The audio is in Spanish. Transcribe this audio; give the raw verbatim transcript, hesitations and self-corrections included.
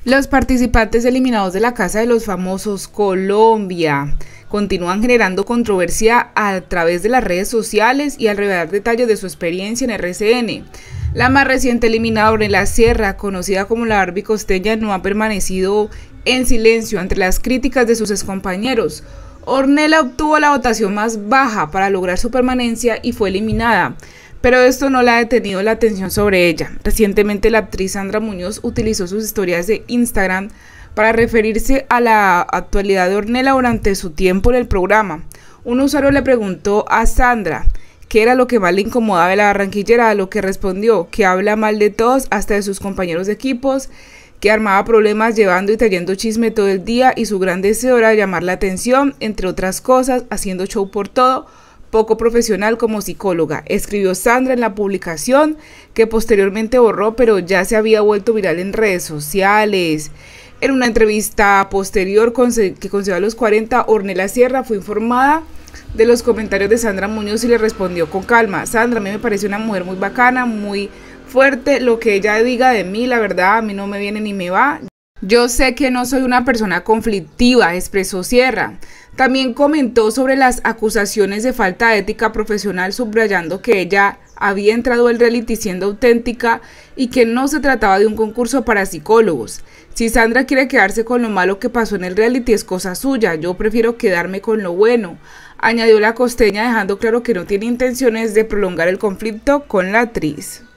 Los participantes eliminados de la Casa de los Famosos Colombia continúan generando controversia a través de las redes sociales y al revelar detalles de su experiencia en R C N. La más reciente eliminada, Ornella Sierra, conocida como la Barbie Costeña, no ha permanecido en silencio ante las críticas de sus excompañeros. Ornella obtuvo la votación más baja para lograr su permanencia y fue eliminada, pero esto no le ha detenido la atención sobre ella. Recientemente la actriz Sandra Muñoz utilizó sus historias de Instagram para referirse a la actualidad de Ornella durante su tiempo en el programa. Un usuario le preguntó a Sandra qué era lo que más le incomodaba de la barranquillera, a lo que respondió que habla mal de todos, hasta de sus compañeros de equipos, que armaba problemas llevando y trayendo chisme todo el día y su gran deseo era llamar la atención, entre otras cosas, haciendo show por todo, poco profesional como psicóloga, escribió Sandra en la publicación, que posteriormente borró, pero ya se había vuelto viral en redes sociales. En una entrevista posterior que concedió a los cuarenta, Ornella Sierra fue informada de los comentarios de Sandra Muñoz y le respondió con calma: Sandra, a mí me parece una mujer muy bacana, muy fuerte, lo que ella diga de mí, la verdad, a mí no me viene ni me va. Yo sé que no soy una persona conflictiva, expresó Sierra. También comentó sobre las acusaciones de falta de ética profesional, subrayando que ella había entrado al reality siendo auténtica y que no se trataba de un concurso para psicólogos. Si Sandra quiere quedarse con lo malo que pasó en el reality es cosa suya, yo prefiero quedarme con lo bueno, añadió la costeña, dejando claro que no tiene intenciones de prolongar el conflicto con la actriz.